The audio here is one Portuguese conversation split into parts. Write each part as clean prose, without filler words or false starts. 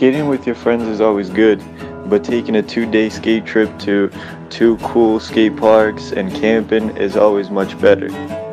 Skating with your friends is always good, but taking a 2-day skate trip to 2 cool skate parks and camping is always much better.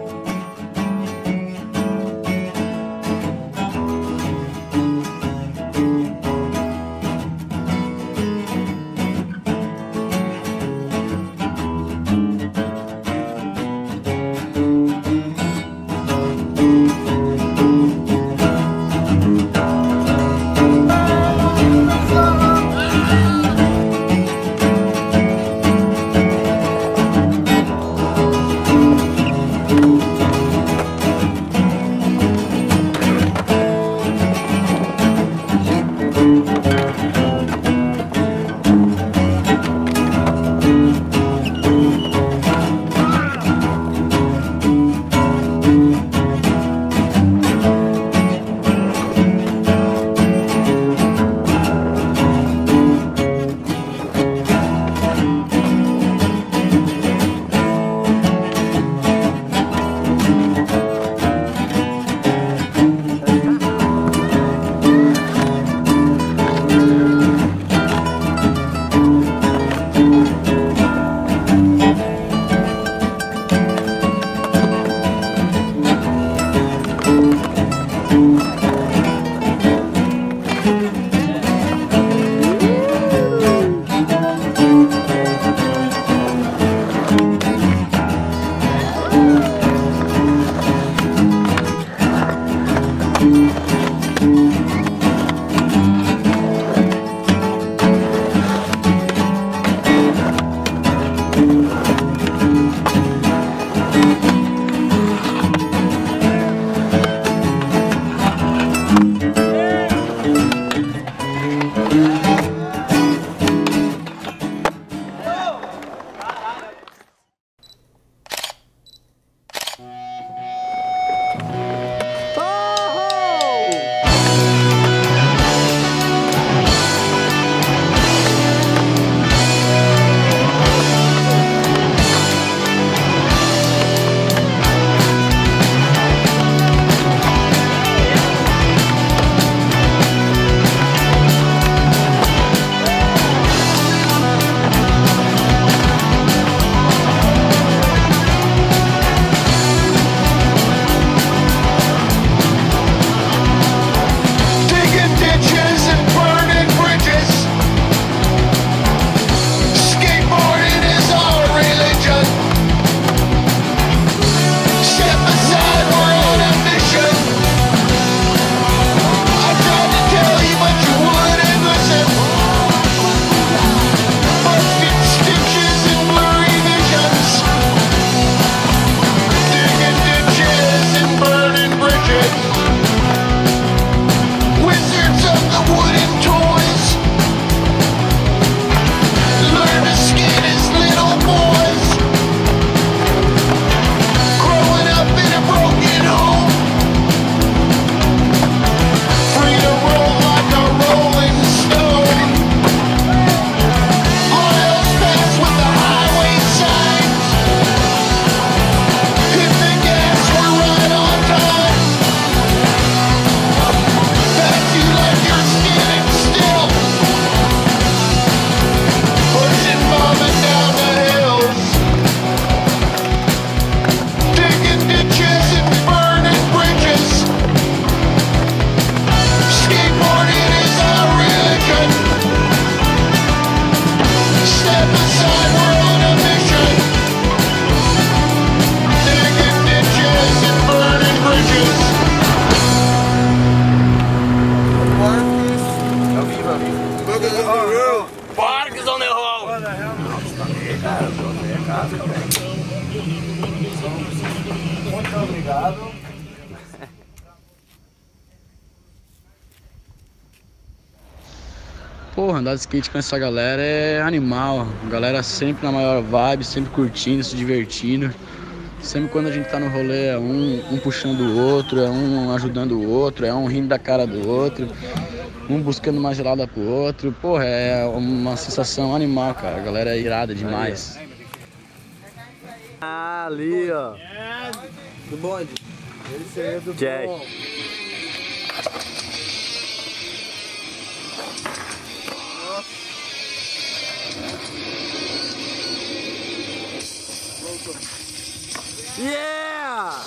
Muito obrigado. Porra, andar de skate com essa galera é animal. A galera sempre na maior vibe, sempre curtindo, se divertindo. Sempre quando a gente tá no rolê é um puxando o outro, é um ajudando o outro, é um rindo da cara do outro, um buscando uma gelada pro outro. Porra, é uma sensação animal, cara. A galera é irada demais. Ah, ali, ó. Do bonde. Esse aí é do Jack. bom. Yeah!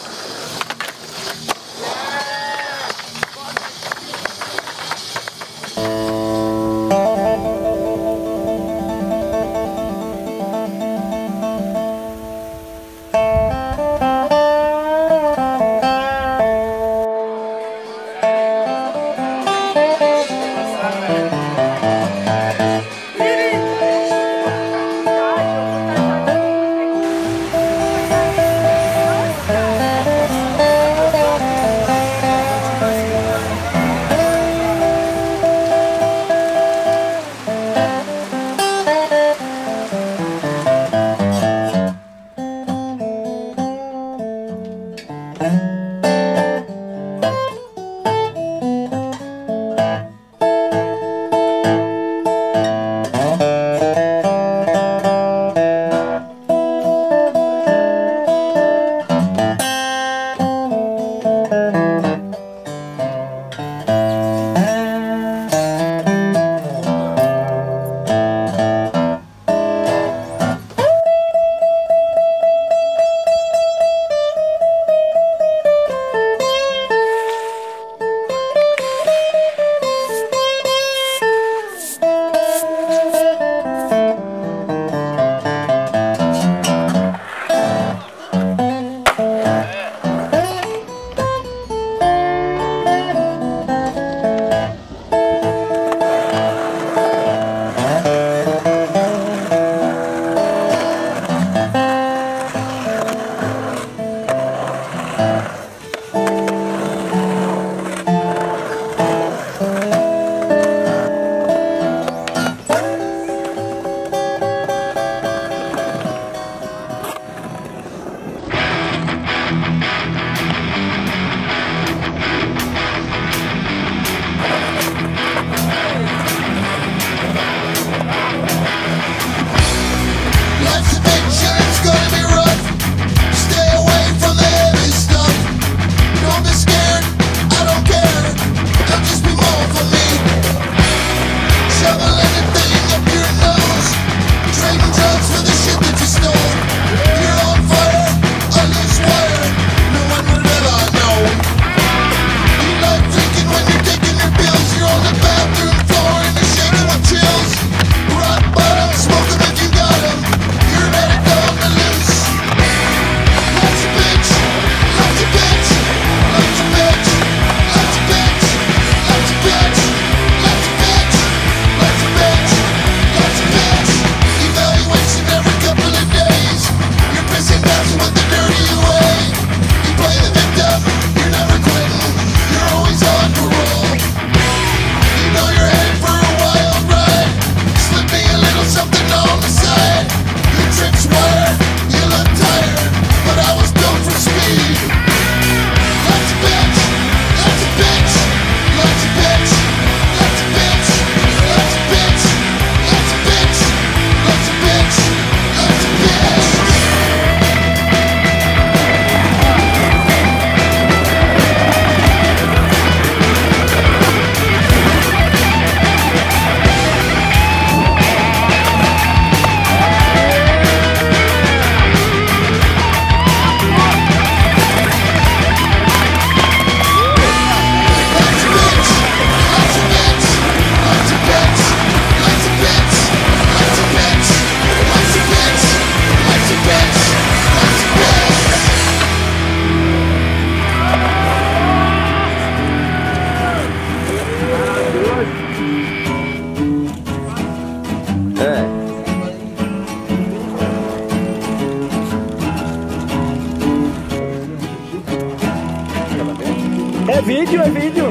É vídeo, é vídeo.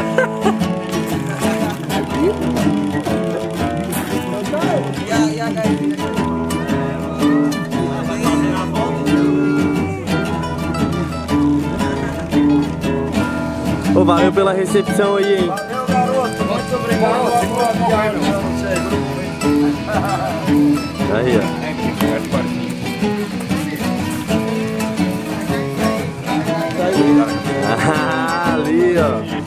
Ô, valeu pela recepção aí, hein? Valeu, garoto. Muito obrigado. Aí, ó. Ah, ali, ó.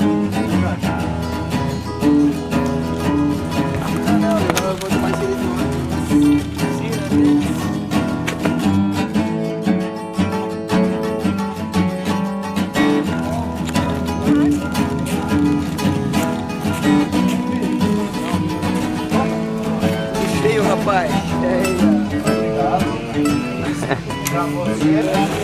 pra você.